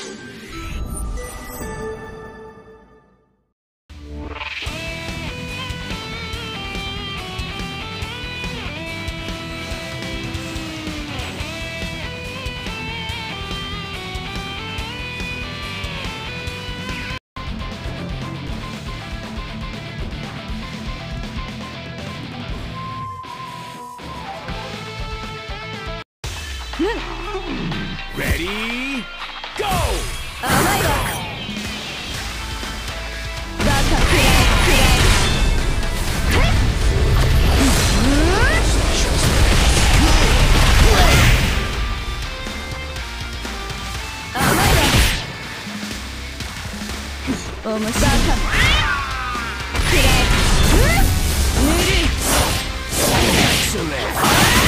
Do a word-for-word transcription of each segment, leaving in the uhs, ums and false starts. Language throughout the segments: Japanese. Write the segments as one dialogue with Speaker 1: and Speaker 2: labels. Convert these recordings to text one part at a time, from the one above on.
Speaker 1: Ready, go!
Speaker 2: 甘いわ。バカくらいくらい。甘いわ。面白い。バカくらい。ぬるい。
Speaker 1: Excellent!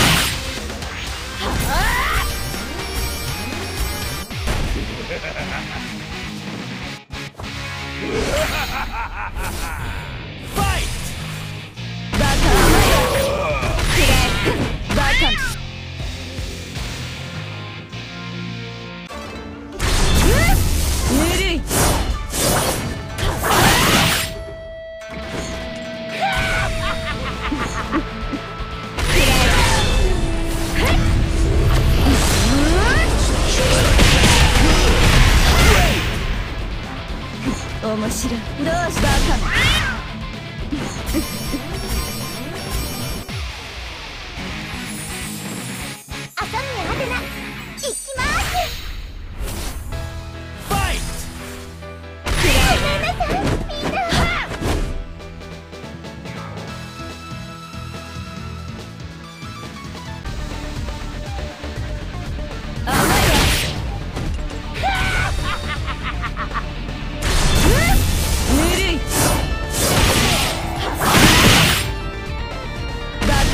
Speaker 1: Fight!
Speaker 2: バカ甘いわ。くらい。バカ。ぬるい。面白い。どうしたか朝宮アテナ行きます。
Speaker 1: ファイト。
Speaker 2: ごめんなさいみんな。甘いわ。ぬるい。バカ。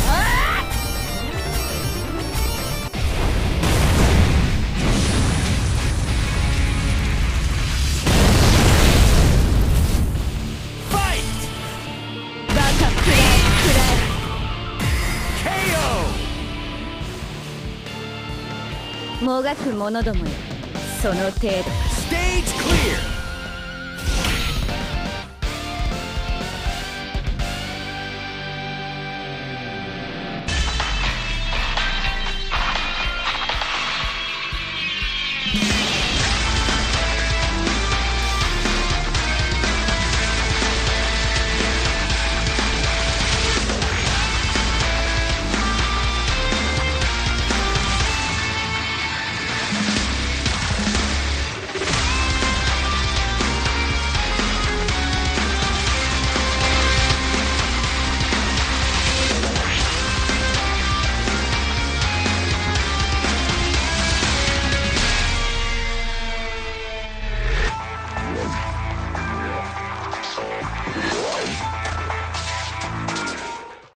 Speaker 1: ファイ
Speaker 2: バカくらいくらい。
Speaker 1: ト ケーオー
Speaker 2: もがく者どもよ、その程度。
Speaker 1: Stage clear!